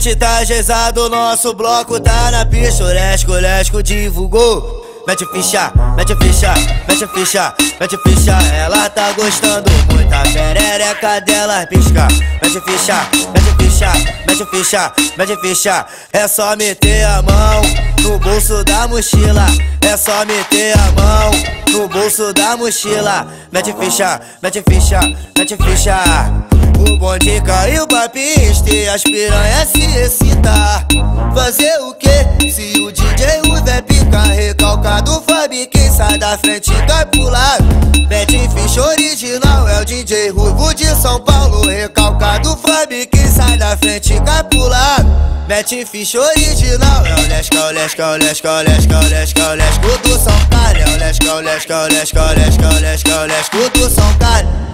gente tá gesado, nosso bloco tá na pista. O Lesco divulgou. Mete ficha, mete ficha, mete ficha, mete ficha. Ela tá gostando muito, a perereca dela pisca. Mete ficha, mete ficha, mete ficha, mete ficha. É só meter a mão no bolso da mochila. É só meter a mão no bolso da mochila. Mete ficha, mete ficha, mete ficha. O bonde caiu pra pista e as piranhas se excitar. Fazer o que se o DJ Ruivo é pica? Recalcado Fabi, quem sai da frente cai pro lado. Mete ficha original, é o DJ Ruivo de São Paulo. Recalcado Fabi, quem sai da frente cai pro lado. Mete ficha original, é o Lesco, o Lesco, o Lesco, o Lesco, o Lesco, o Lesco do São Carlos. É o Lesco, o Lesco, o Lesco, o Lesco, o Lesco, o Lesco do São Carlos.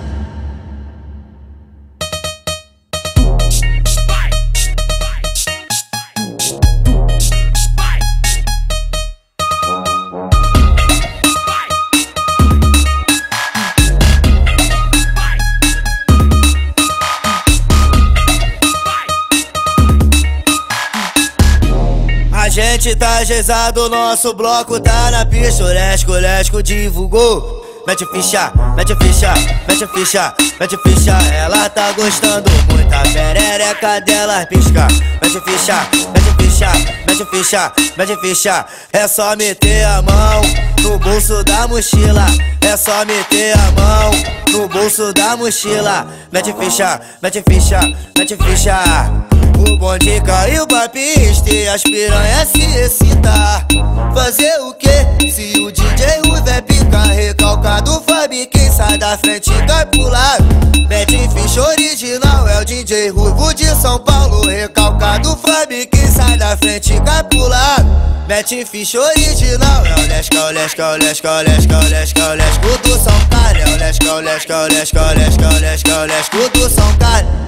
A gente tá gesado, nosso bloco tá na pista. O Lesco divulgou. Mete ficha, mete ficha, mete ficha, mete ficha. Ela tá gostando muito, a perereca dela pisca. Mete ficha, mete ficha, mete ficha, mete ficha. É só meter a mão no bolso da mochila. É só meter a mão no bolso da mochila. Mete ficha, mete ficha, mete ficha. O bonde caiu pra pista e as piranhas se excitar. Fazer o que se o DJ Ruivo é pica? Recalcado Fabi, quem sai da frente cai pro lado. Mete ficha original, é o DJ Ruivo de São Paulo. Recalcado Fabi, quem sai da frente cai pro lado. Mete ficha original, é o Lesco, o Lesco, o Lesco, o Lesco, o Lesco, o Lesco do São Carlos. É o Lesco, o Lesco, o Lesco, o Lesco, o Lesco, o Lesco do São Carlos.